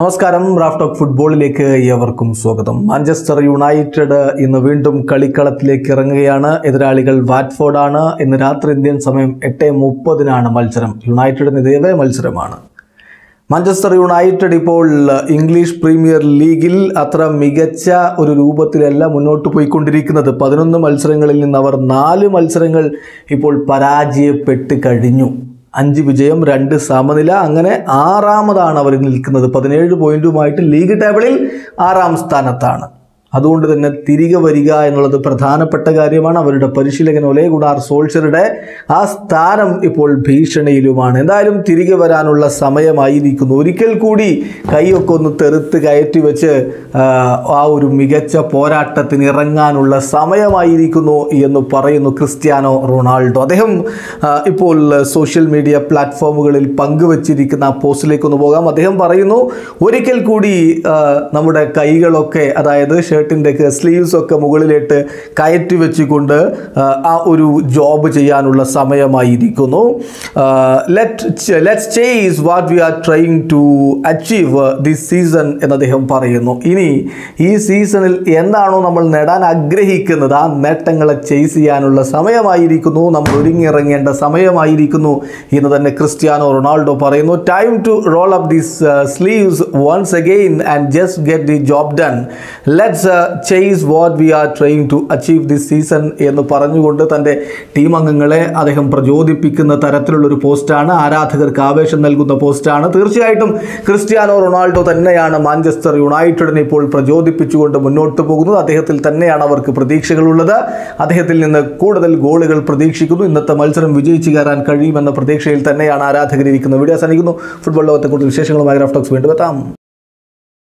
നമസ്കാരം. Raf talk ഫുട്ബോളിലേക്ക് ഏവർക്കും സ്വാഗതം. മാഞ്ചസ്റ്റർ യുണൈറ്റഡ് ഇന്ന് വീണ്ടും കളിക്കളത്തിലേക്ക് ഇറങ്ങുകയാണ്. എതിരാളികൾ വാറ്റ്ഫോർഡാണ്. ഇന്ന് രാത്രി ഇന്ത്യൻ സമയം 8:30 മത്സരം. യുണൈറ്റഡിന് ഇതേ മത്സരമാണ്. മാഞ്ചസ്റ്റർ യുണൈറ്റഡ് ഇപ്പോൾ ഇംഗ്ലീഷ് പ്രീമിയർ ലീഗിൽ അത്ര മികച്ച ഒരു രൂപത്തിലല്ല മുന്നോട്ട് പോയിക്കൊണ്ടിരിക്കുന്നത്. 11 മത്സരങ്ങളിൽ നിന്ന് അവർ 4 മത്സരങ്ങൾ ഇപ്പോൾ പരാജയപ്പെട്ട് കഴിഞ്ഞു. 5 വിജയം 2 സമനില, അങ്ങനെ 6ാമതാണ് അവർ നിൽക്കുന്നത്. 17 പോയിന്റുമായിട്ട് ലീഗ് ടേബിളിൽ 6ാം സ്ഥാനത്താണ്. അതുകൊണ്ട് തന്നെ തിരികെ വരിക എന്നുള്ളത് പ്രധാനപ്പെട്ട കാര്യമാണ്. അവരുടെ പരിശീലകൻ ഒലെ ഗുണാർ സോൾഷറുടെ ആ സ്ഥാനം ഇപ്പോൾ ഭീഷണിയിലുമാണ്. എന്തായാലും തിരികെ വരാനുള്ള സമയമായിരിക്കുന്നു. ഒരിക്കൽ കൂടി കൈയൊക്കെ ഒന്ന് തെറുത്ത് കയറ്റി വെച്ച് ആ ഒരു മികച്ച പോരാട്ടത്തിന് ഇറങ്ങാനുള്ള സമയമായിരിക്കുന്നു എന്ന് പറയുന്നു ക്രിസ്ത്യാനോ റൊണാൾഡോ. അദ്ദേഹം ഇപ്പോൾ സോഷ്യൽ മീഡിയ പ്ലാറ്റ്ഫോമുകളിൽ പങ്കുവച്ചിരിക്കുന്ന ആ പോസ്റ്റിലേക്കൊന്ന് പോകാം. അദ്ദേഹം പറയുന്നു, ഒരിക്കൽ കൂടി നമ്മുടെ കൈകളൊക്കെ, അതായത് ഷർട്ടിൻ്റെ സ്ലീവ്സ് ഒക്കെ മുകളിലേക്ക് കയറ്റി വെച്ചുകൊണ്ട് ആ ഒരു ജോബ് ചെയ്യാനുള്ള സമയമായിരിക്കുന്നു. Let's chase what we are trying to achieve this season എന്ന് അദ്ദേഹം പറയുന്നു. ഇനി ഈ സീസണിൽ എന്താണോ നമ്മൾ നേടാൻ ആഗ്രഹിക്കുന്നത് ആ നേട്ടങ്ങളെ ചേസ് ചെയ്യാനുള്ള സമയമായിരിക്കുന്നു, നമ്മൾ ഒരുങ്ങിയിറങ്ങേണ്ട സമയമായിരിക്കുന്നു എന്ന് തന്നെ ക്രിസ്ത്യാനോ റൊണാൾഡോ പറയുന്നു. Time to roll up these sleeves once again and just get the job done. Let's chase what we are trying to achieve this season എന്ന് പറഞ്ഞുകൊണ്ട് തൻ്റെ ടീം അംഗങ്ങളെ അദ്ദേഹം പ്രചോദിപ്പിക്കുന്ന തരത്തിലുള്ളൊരു പോസ്റ്റാണ്. ആരാധകർക്ക് ആവേശം നൽകുന്ന പോസ്റ്റാണ്. തീർച്ചയായിട്ടും ക്രിസ്ത്യാനോ റൊണാൾഡോ തന്നെയാണ് മാഞ്ചസ്റ്റർ യുണൈറ്റഡിനെ ഇപ്പോൾ പ്രചോദിപ്പിച്ചുകൊണ്ട് മുന്നോട്ട് പോകുന്നത്. അദ്ദേഹത്തിൽ തന്നെയാണ് അവർക്ക് പ്രതീക്ഷകളുള്ളത്. അദ്ദേഹത്തിൽ നിന്ന് കൂടുതൽ ഗോളുകൾ പ്രതീക്ഷിക്കുന്നു. ഇന്നത്തെ മത്സരം വിജയിച്ചു കയറാൻ കഴിയുമെന്ന പ്രതീക്ഷയിൽ തന്നെയാണ് ആരാധകരിരിക്കുന്നത്. വീഡിയോ അവസാനിക്കുന്നു. ഫുട്ബോൾ ലോകത്തെ കൂടുതൽ വിശേഷങ്ങളുമായി റാഫ് ടോക്സ് വീണ്ടും എത്താം.